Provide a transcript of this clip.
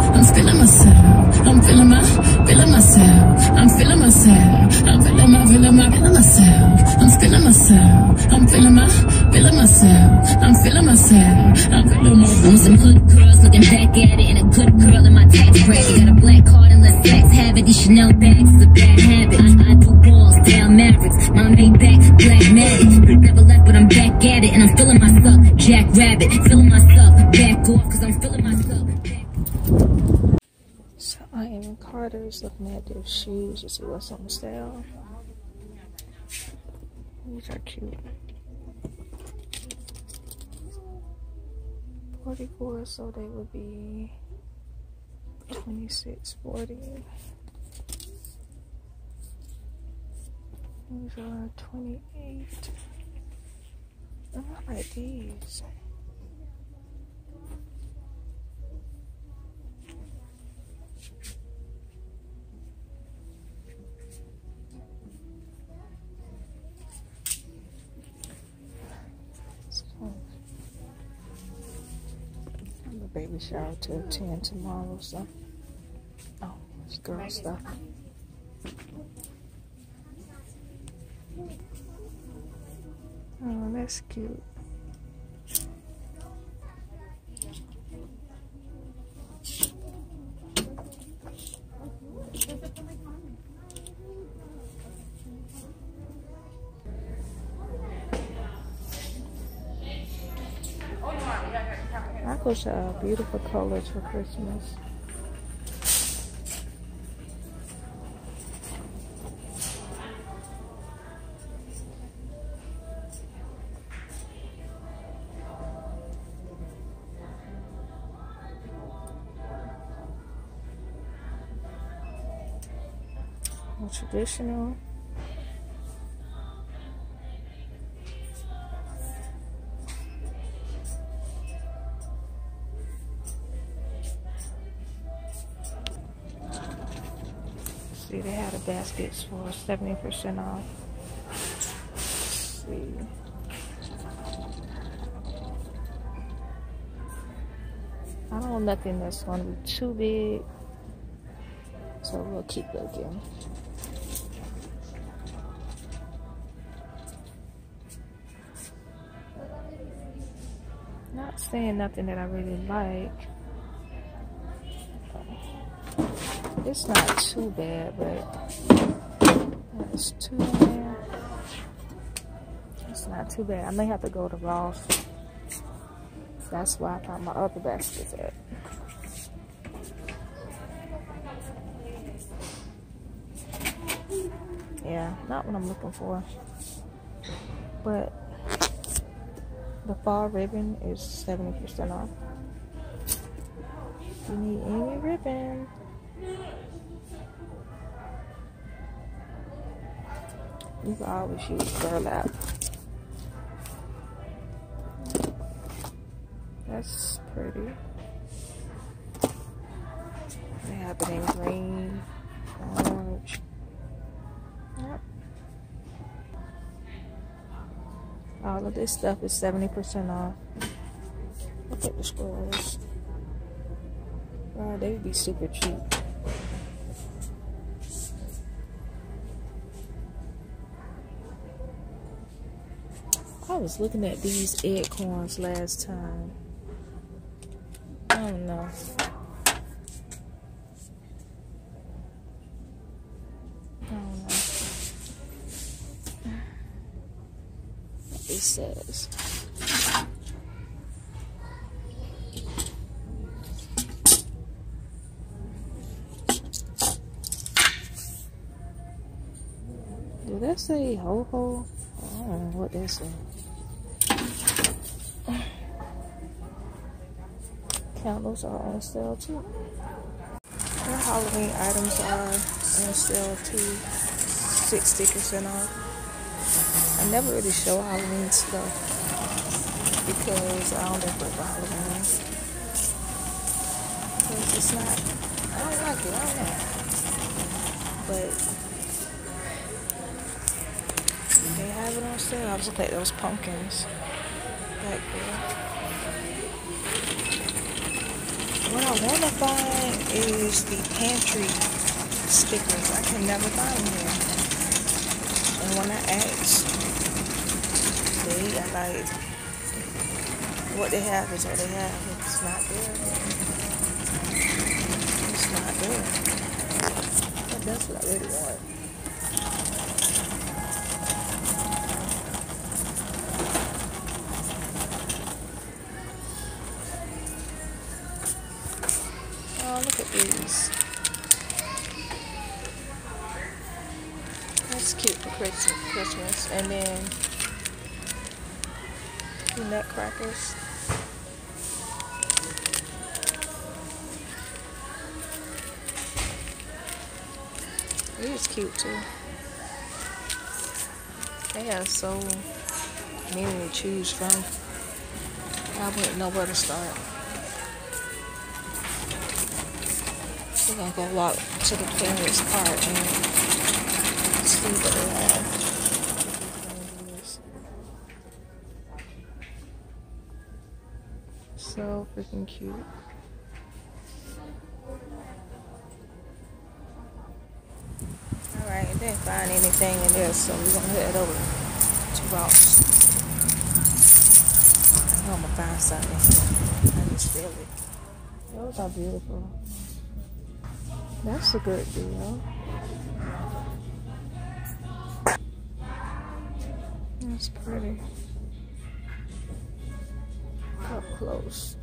I'm feeling myself. I'm feeling myself. I'm feeling myself. I'm feeling myself. I'm feeling myself. I'm feeling myself. I'm feeling myself. I'm feeling myself. I'm some hood girls looking back at it, and a good girl in my tax bracket. Got a black card and let sex have it. These Chanel bags is a bad habit. I do balls, down Mavericks. My main back, black magic. Never left, but I'm back at it, and I'm feeling myself. Jack Rabbit, feeling myself. Back off, cause I'm feeling myself. So I am in Carter's looking at their shoes to see what's on sale. These are cute. 44, so they would be 26.40. These are 28. Oh, I like these. Baby shower to attend tomorrow, so oh, it's girl stuff. Oh, that's cute. I go to beautiful colors for Christmas. More traditional. See, they had the baskets for 70% off. Let's see. I don't want nothing that's going to be too big, so we'll keep looking. Not saying nothing that I really like. It's not too bad, but it's too bad. It's not too bad. I may have to go to Ross. That's where I found my other baskets at. Yeah, not what I'm looking for. But the fall ribbon is 70% off. If you need any ribbon, you can always use burlap. That's pretty. They have it in green, orange. Yep. All of this stuff is 70% off. Look at the squares. Wow, they would be super cheap. I was looking at these acorns last time. I don't know. What it says. Did that say ho-ho? I don't know what that said. Candles are on sale too. Their Halloween items are on sale too, 60% off. I never really show Halloween stuff because I don't decorate for Halloween. Because it's not, I don't like it, I don't know. But they have it on sale. I was looking at those pumpkins back there. What I want to find is the pantry stickers. I can never find them here. And when I ask, they are like, what they have is what they have. It's not there. It's not there. But that's what I really want. Oh, look at these. That's cute for Christmas. And then the nutcrackers. It is cute too. They have so many to choose from. I wouldn't know where to start. We're gonna go walk to the parents' cart and see what they have. So freaking cute. Alright, I didn't find anything in there, so we're gonna head over to Ross. I know I'm gonna find something in here. I just feel it. Those are beautiful. That's a good deal. That's pretty. Up close.